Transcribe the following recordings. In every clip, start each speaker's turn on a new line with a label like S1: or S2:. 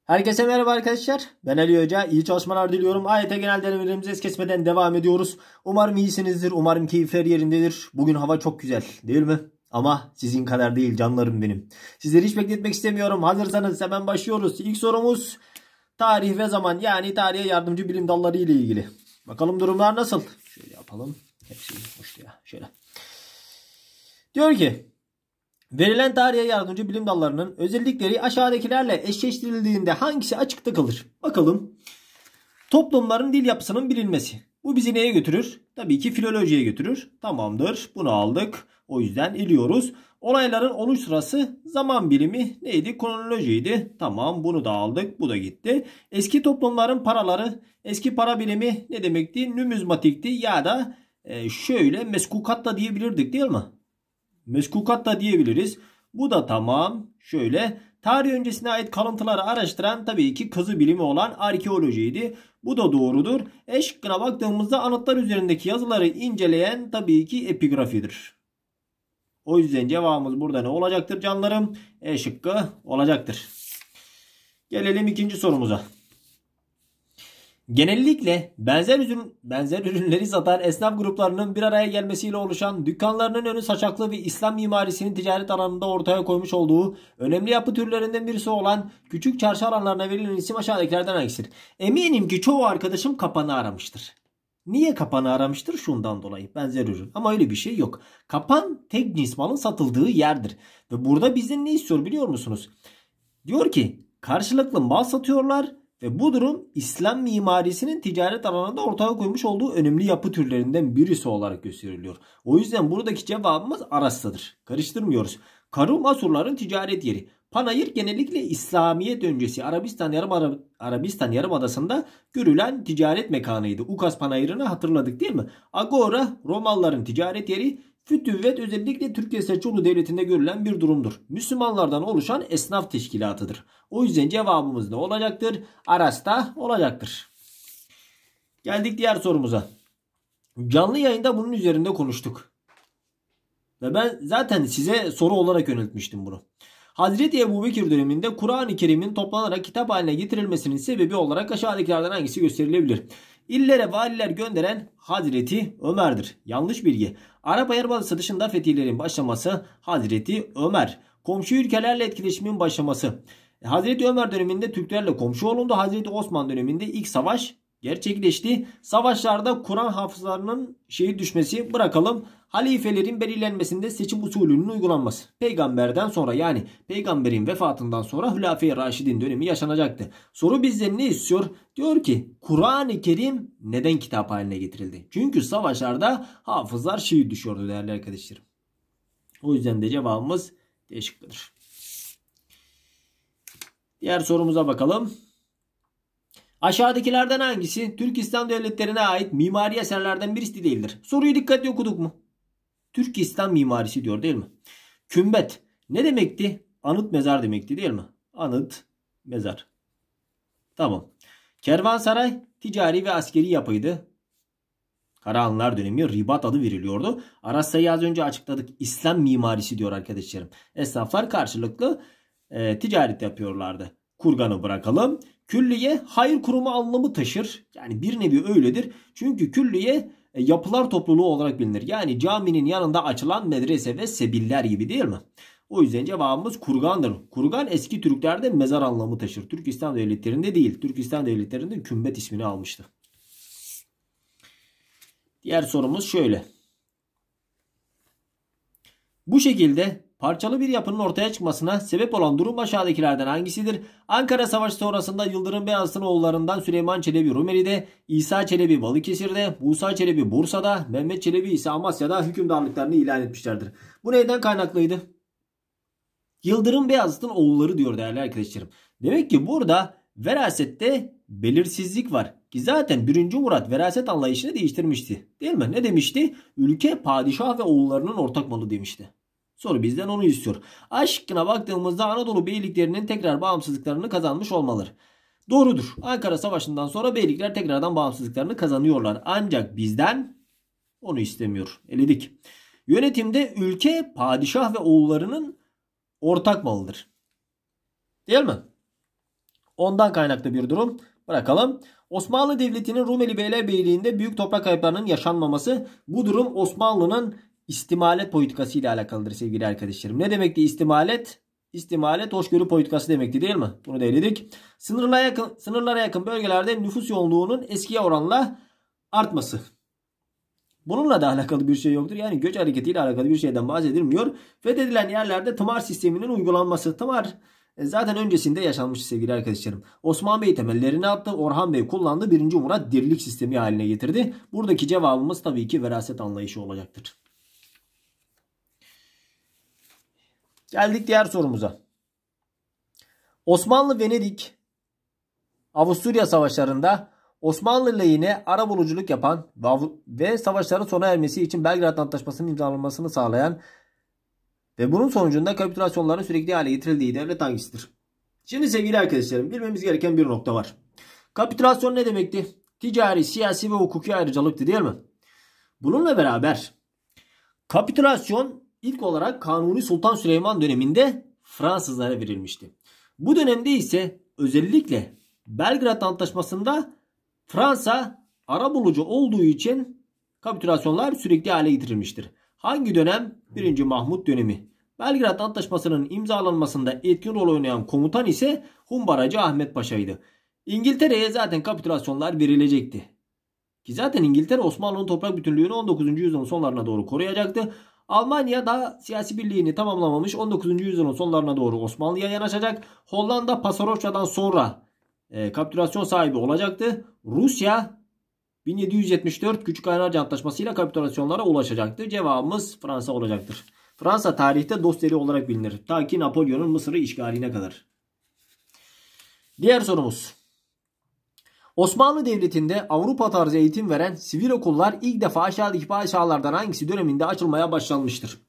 S1: Herkese merhaba arkadaşlar. Ben Ali Hoca. İyi çalışmalar diliyorum. AYT genel denemelerimize es kesmeden devam ediyoruz. Umarım iyisinizdir. Umarım keyifler yerindedir. Bugün hava çok güzel değil mi? Ama sizin kadar değil canlarım benim. Sizleri hiç bekletmek istemiyorum. Hazırsanız hemen başlıyoruz. İlk sorumuz tarih ve zaman, yani tarihe yardımcı bilim dalları ile ilgili. Bakalım durumlar nasıl? Şöyle yapalım. Hepsi hoştu ya. Şöyle. Diyor ki verilen tarihe yardımcı bilim dallarının özellikleri aşağıdakilerle eşleştirildiğinde hangisi açıkta kalır? Bakalım. Toplumların dil yapısının bilinmesi. Bu bizi neye götürür? Tabii ki filolojiye götürür. Tamamdır. Bunu aldık. O yüzden iliyoruz. Olayların oluş sırası zaman bilimi neydi? Kronolojiydi. Tamam, bunu da aldık. Bu da gitti. Eski toplumların paraları. Eski para bilimi ne demekti? Numizmatikti ya da şöyle meskukat da diyebilirdik değil mi? Meskukat da diyebiliriz. Bu da tamam. Şöyle tarih öncesine ait kalıntıları araştıran tabii ki kazı bilimi olan arkeolojiydi. Bu da doğrudur. E şıkkına baktığımızda anıtlar üzerindeki yazıları inceleyen tabii ki epigrafidir. O yüzden cevabımız burada ne olacaktır canlarım? E şıkkı olacaktır. Gelelim ikinci sorumuza. Genellikle benzer ürünleri satan esnaf gruplarının bir araya gelmesiyle oluşan dükkanlarının önü saçaklı ve İslam mimarisinin ticaret alanında ortaya koymuş olduğu önemli yapı türlerinden birisi olan küçük çarşı alanlarına verilen isim aşağıdakilerden hangisidir? Eminim ki çoğu arkadaşım kapanı aramıştır. Niye kapanı aramıştır? Şundan dolayı benzer ürün. Ama öyle bir şey yok. Kapan tek cins malın satıldığı yerdir. Ve burada bizden ne istiyor biliyor musunuz? Diyor ki karşılıklı mal satıyorlar. Ve bu durum İslam mimarisinin ticaret alanında ortaya koymuş olduğu önemli yapı türlerinden birisi olarak gösteriliyor. O yüzden buradaki cevabımız Aras'tadır. Karıştırmıyoruz. Karum Asurların ticaret yeri. Panayır genellikle İslamiyet öncesi Arabistan Yarımadası'nda görülen ticaret mekanıydı. Ukas Panayırı'nı hatırladık değil mi? Agora Romalıların ticaret yeri. Fütüvvet özellikle Türkiye Selçuklu Devleti'nde görülen bir durumdur. Müslümanlardan oluşan esnaf teşkilatıdır. O yüzden cevabımız ne olacaktır? Aras'ta olacaktır. Geldik diğer sorumuza. Canlı yayında bunun üzerinde konuştuk. Ve ben zaten size soru olarak yöneltmiştim bunu. Hazreti Ebubekir döneminde Kur'an-ı Kerim'in toplanarak kitap haline getirilmesinin sebebi olarak aşağıdakilerden hangisi gösterilebilir? İllere valiler gönderen Hazreti Ömer'dir. Yanlış bilgi. Arap Yarımadası dışında fetihlerin başlaması Hazreti Ömer. Komşu ülkelerle etkileşimin başlaması. Hazreti Ömer döneminde Türklerle komşu olundu. Hazreti Osman döneminde ilk savaş gerçekleşti. Savaşlarda Kur'an hafızlarının şehit düşmesi bırakalım. Halifelerin belirlenmesinde seçim usulünün uygulanması. Peygamberden sonra, yani peygamberin vefatından sonra Hülafe-i Raşidin dönemi yaşanacaktı. Soru bizden ne istiyor? Diyor ki Kur'an-ı Kerim neden kitap haline getirildi? Çünkü savaşlarda hafızlar şehit düşüyordu değerli arkadaşlarım. O yüzden de cevabımız D şıkkıdır. Diğer sorumuza bakalım. Aşağıdakilerden hangisi Türk İslam devletlerine ait mimari eserlerden birisi değildir? Soruyu dikkatli okuduk mu? Türk İslam mimarisi diyor değil mi? Kümbet ne demekti? Anıt mezar demekti değil mi? Anıt mezar. Tamam. Kervansaray ticari ve askeri yapıydı. Karahanlılar dönemi ribat adı veriliyordu. Arasya'yı az önce açıkladık. İslam mimarisi diyor arkadaşlarım. Esnaflar karşılıklı ticaret yapıyorlardı. Kurganı bırakalım. Külliye hayır kurumu anlamı taşır. Yani bir nevi öyledir. Çünkü külliye yapılar topluluğu olarak bilinir. Yani caminin yanında açılan medrese ve sebiller gibi değil mi? O yüzden cevabımız kurgandır. Kurgan eski Türklerde mezar anlamı taşır. Türk İslam devletlerinde değil. Türk İslam devletlerinde kümbet ismini almıştı. Diğer sorumuz şöyle. Bu şekilde parçalı bir yapının ortaya çıkmasına sebep olan durum aşağıdakilerden hangisidir? Ankara Savaşı sonrasında Yıldırım Beyazıt'ın oğullarından Süleyman Çelebi Rumeli'de, İsa Çelebi Balıkesir'de, Musa Çelebi Bursa'da, Mehmet Çelebi ise Amasya'da hükümdarlıklarını ilan etmişlerdir. Bu neyden kaynaklıydı? Yıldırım Beyazıt'ın oğulları diyor değerli arkadaşlarım. Demek ki burada verasette belirsizlik var. Ki zaten 1. Murat veraset anlayışını değiştirmişti. Değil mi? Ne demişti? Ülke padişah ve oğullarının ortak malı demişti. Soru bizden onu istiyor. Aşkına baktığımızda Anadolu beyliklerinin tekrar bağımsızlıklarını kazanmış olmaları. Doğrudur. Ankara Savaşı'ndan sonra beylikler tekrardan bağımsızlıklarını kazanıyorlar. Ancak bizden onu istemiyor. Eledik. Yönetimde ülke padişah ve oğullarının ortak malıdır. Değil mi? Ondan kaynaklı bir durum. Bırakalım. Osmanlı Devleti'nin Rumeli Beylerbeyliği'nde büyük toprak kayıplarının yaşanmaması. Bu durum Osmanlı'nın istimalet politikası ile alakalıdır sevgili arkadaşlarım. Ne demekti istimalet? İstimalet hoşgörü politikası demekti değil mi? Bunu da eledik. Sınırlara yakın bölgelerde nüfus yoğunluğunun eskiye oranla artması. Bununla da alakalı bir şey yoktur. Yani göç hareketiyle alakalı bir şeyden bahsedilmiyor. Fethedilen yerlerde tımar sisteminin uygulanması. Tımar zaten öncesinde yaşanmış sevgili arkadaşlarım. Osman Bey temellerini attı. Orhan Bey kullandı. 1. Murat dirlik sistemi haline getirdi. Buradaki cevabımız tabii ki veraset anlayışı olacaktır. Geldik diğer sorumuza. Osmanlı-Venedik Avusturya savaşlarında Osmanlı lehine arabuluculuk yapan ve savaşların sona ermesi için Belgrad Antlaşması'nın imzalanmasını sağlayan ve bunun sonucunda kapitülasyonların sürekli hale getirildiği devlet hangisidir? Şimdi sevgili arkadaşlarım bilmemiz gereken bir nokta var. Kapitülasyon ne demekti? Ticari, siyasi ve hukuki ayrıcalıktı değil mi? Bununla beraber kapitülasyon ilk olarak Kanuni Sultan Süleyman döneminde Fransızlara verilmişti. Bu dönemde ise özellikle Belgrad Antlaşması'nda Fransa arabulucu olduğu için kapitülasyonlar sürekli hale getirilmiştir. Hangi dönem? 1. Mahmut dönemi. Belgrad Antlaşması'nın imzalanmasında etkin rol oynayan komutan ise Humbaracı Ahmet Paşa'ydı. İngiltere'ye zaten kapitülasyonlar verilecekti. Ki zaten İngiltere Osmanlı'nın toprak bütünlüğünü 19. yüzyılın sonlarına doğru koruyacaktı. Almanya da siyasi birliğini tamamlamamış 19. yüzyılın sonlarına doğru Osmanlı'ya yanaşacak. Hollanda Pasarofça'dan sonra kapitülasyon sahibi olacaktı. Rusya 1774 Küçük Kaynarca Antlaşması ile kapitülasyonlara ulaşacaktı. Cevabımız Fransa olacaktır. Fransa tarihte dosteri olarak bilinir. Ta ki Napolyon'un Mısır'ı işgaline kadar. Diğer sorumuz. Osmanlı Devleti'nde Avrupa tarzı eğitim veren sivil okullar ilk defa aşağıdaki padişahlardan hangisi döneminde açılmaya başlanmıştır?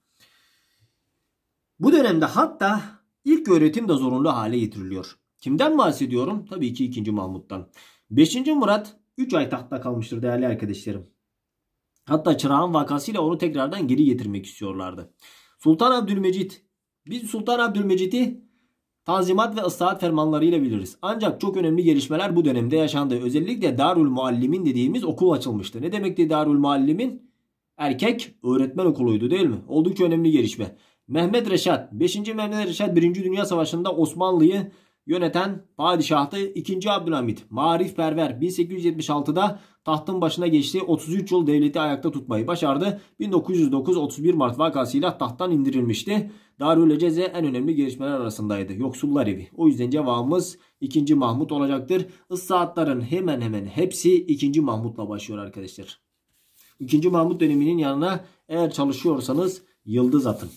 S1: Bu dönemde hatta ilk öğretim de zorunlu hale getiriliyor. Kimden bahsediyorum? Tabii ki 2. Mahmut'tan. 5. Murat 3 ay tahtta kalmıştır değerli arkadaşlarım. Hatta Çırağan vakasıyla onu tekrardan geri getirmek istiyorlardı. Sultan Abdülmecit. Biz Sultan Abdülmecit'i Tanzimat ve ıslahat fermanlarıyla biliriz. Ancak çok önemli gelişmeler bu dönemde yaşandı. Özellikle Darül Muallimin dediğimiz okul açılmıştı. Ne demekti Darül Muallimin? Erkek öğretmen okuluydu değil mi? Oldukça önemli gelişme. Mehmet Reşat. 5. Mehmet Reşat 1. Dünya Savaşı'nda Osmanlı'yı yöneten padişahtı. 2. Abdülhamit marifperver 1876'da tahtın başına geçti. 33 yıl devleti ayakta tutmayı başardı. 1909 31 Mart vakasıyla tahttan indirilmişti. Darüleceze en önemli gelişmeler arasındaydı. Yoksullar evi. O yüzden cevabımız 2. Mahmut olacaktır. Islahatların hemen hemen hepsi 2. Mahmut'la başlıyor arkadaşlar. 2. Mahmut döneminin yanına eğer çalışıyorsanız yıldız atın.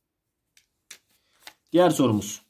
S1: Diğer sorumuz.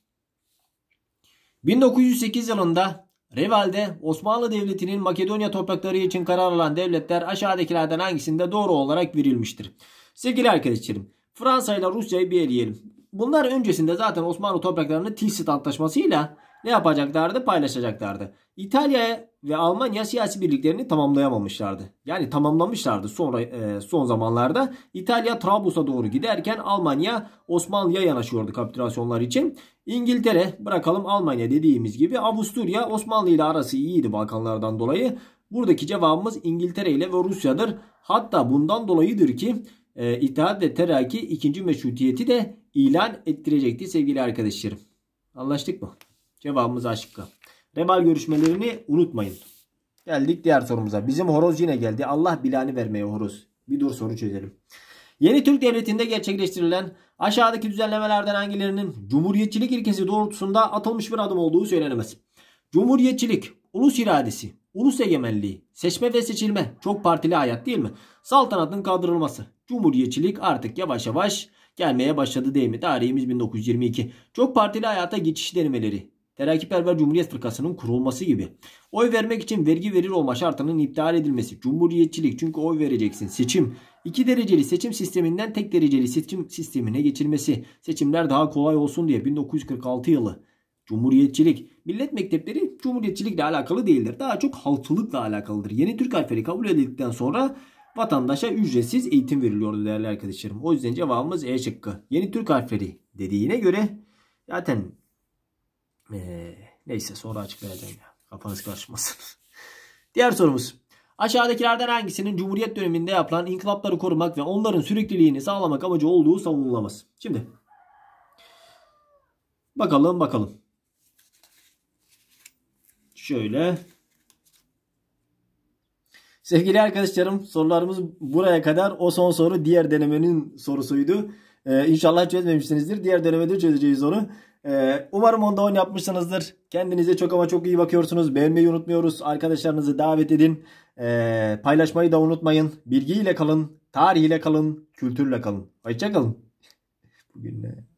S1: 1908 yılında Reval'de Osmanlı Devleti'nin Makedonya toprakları için karar alan devletler aşağıdakilerden hangisinde doğru olarak verilmiştir? Sevgili arkadaşlarım, Fransa ile Rusya'yı bir eleyelim. Bunlar öncesinde zaten Osmanlı topraklarını Tilsit Antlaşması'yla ne yapacaklardı? Paylaşacaklardı. İtalya ve Almanya siyasi birliklerini tamamlayamamışlardı. Yani tamamlamışlardı sonra son zamanlarda. İtalya Trablus'a doğru giderken Almanya Osmanlı'ya yanaşıyordu kapitülasyonlar için. İngiltere, bırakalım Almanya dediğimiz gibi, Avusturya Osmanlı ile arası iyiydi Balkanlardan dolayı. Buradaki cevabımız İngiltere ile ve Rusya'dır. Hatta bundan dolayıdır ki İttihat ve Terakki 2. Meşrutiyeti de ilan ettirecekti sevgili arkadaşlarım. Anlaştık mı? Cevabımız A şıkkı. Reval görüşmelerini unutmayın. Geldik diğer sorumuza. Bizim horoz yine geldi. Allah bilanı vermeye horoz. Bir dur soru çözelim. Yeni Türk Devleti'nde gerçekleştirilen aşağıdaki düzenlemelerden hangilerinin cumhuriyetçilik ilkesi doğrultusunda atılmış bir adım olduğu söylenemez. Cumhuriyetçilik, ulus iradesi, ulus egemenliği, seçme ve seçilme, çok partili hayat değil mi? Saltanatın kaldırılması. Cumhuriyetçilik artık yavaş yavaş gelmeye başladı değil mi? Tarihimiz 1922. Çok partili hayata geçiş denemeleri. Terakkiperver Cumhuriyet Fırkası'nın kurulması gibi. Oy vermek için vergi verir olma şartının iptal edilmesi. Cumhuriyetçilik, çünkü oy vereceksin. Seçim. 2 dereceli seçim sisteminden tek dereceli seçim sistemine geçilmesi. Seçimler daha kolay olsun diye 1946 yılı. Cumhuriyetçilik. Millet mektepleri cumhuriyetçilikle alakalı değildir. Daha çok halkçılıkla alakalıdır. Yeni Türk harfleri kabul edildikten sonra vatandaşa ücretsiz eğitim veriliyordu değerli arkadaşlarım. O yüzden cevabımız E şıkkı. Yeni Türk harfleri dediğine göre zaten Neyse sonra açıklayacağım ya. Kafanız karışmasın. Diğer sorumuz. Aşağıdakilerden hangisinin Cumhuriyet döneminde yapılan inkılapları korumak ve onların sürekliliğini sağlamak amacı olduğu savunulamaz? Şimdi bakalım. Şöyle. Sevgili arkadaşlarım, sorularımız buraya kadar. O son soru diğer denemenin sorusuydu. İnşallah çözmemişsinizdir. Diğer denemede çözeceğiz onu. Umarım onda 10 yapmışsınızdır. Kendinize çok ama çok iyi bakıyorsunuz. Beğenmeyi unutmuyoruz. Arkadaşlarınızı davet edin. Paylaşmayı da unutmayın. Bilgiyle kalın, tarihiyle kalın, kültürle kalın. Hoşça kalın. Bugün ne?